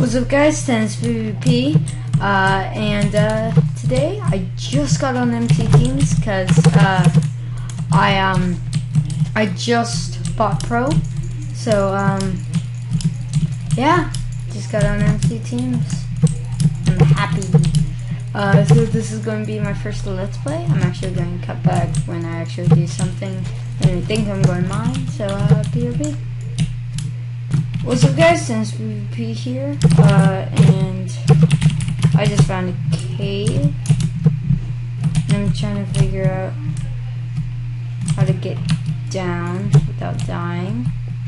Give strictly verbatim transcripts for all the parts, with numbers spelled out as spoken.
What's up guys, Tennis PvP, uh, and uh, today I just got on M T Teams because uh, I um I just bought Pro, so um yeah, just got on M T Teams. I'm happy. Uh, so this is going to be my first Let's Play. I'm actually going to cut back when I actually do something and I think I'm going mine. So uh, B R B. What's up guys, Tennis PvP here, uh, and I just found a cave, and I'm trying to figure out how to get down without dying.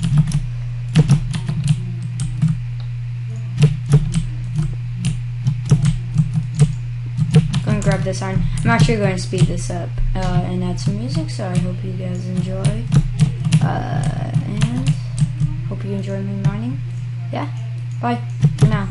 Go and grab this iron. I'm actually going to speed this up uh, and add some music, so I hope you guys enjoy, uh, and hope you enjoy me mining. Yeah, bye for now.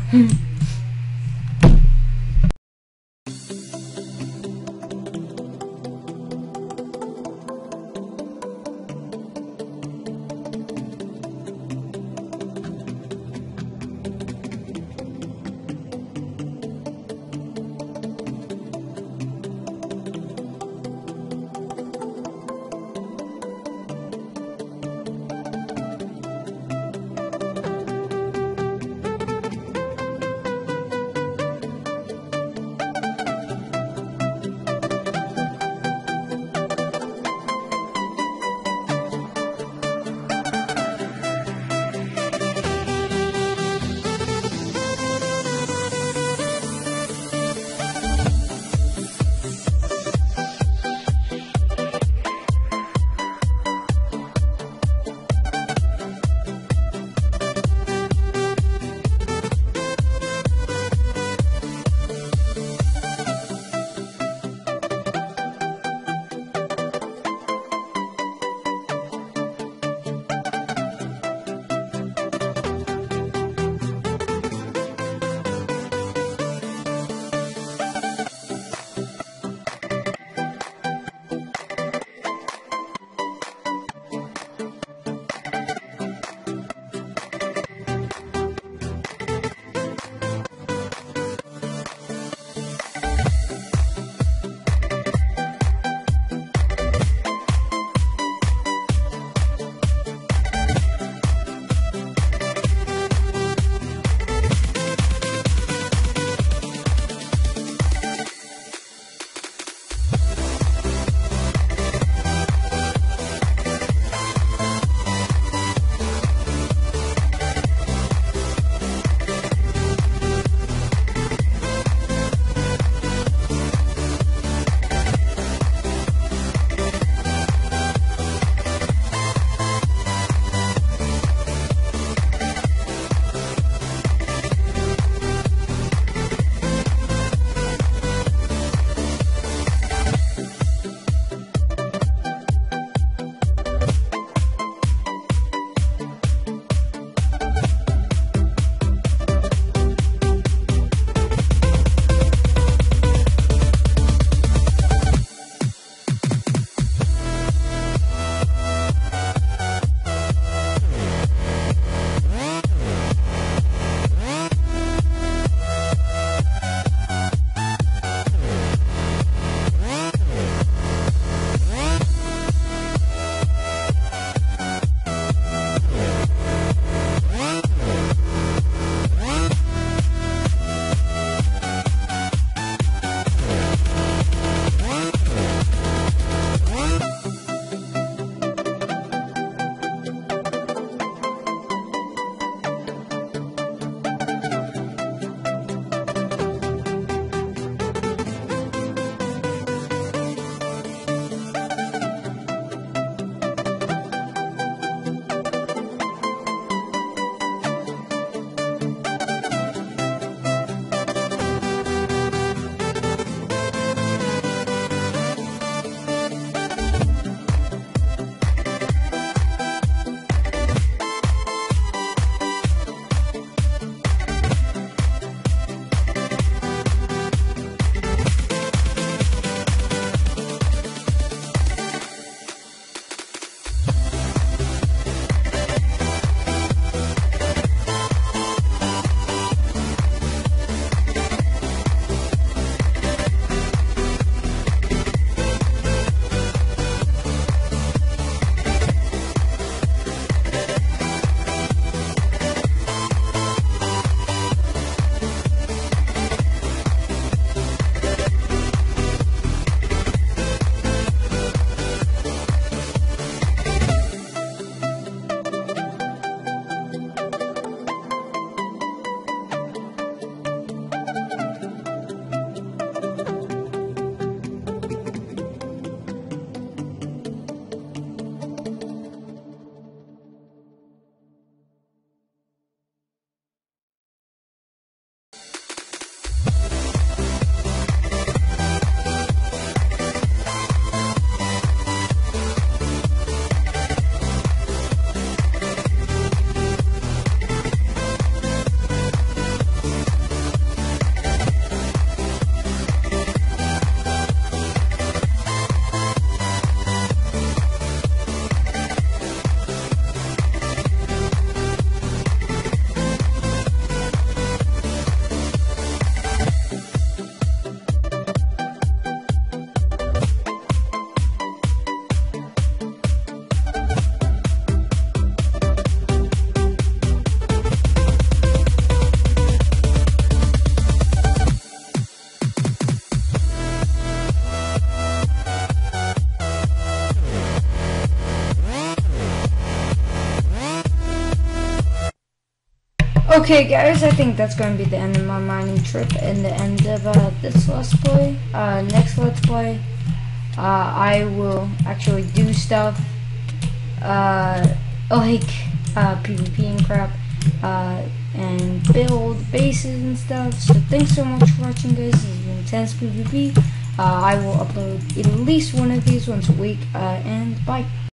Okay, guys, I think that's going to be the end of my mining trip and the end of uh, this Let's Play. Uh, next Let's Play, uh, I will actually do stuff uh, like uh, PvP and crap, uh, and build bases and stuff. So thanks so much for watching, guys. This has been Intense PvP. Uh, I will upload at least one of these once a week, uh, and bye.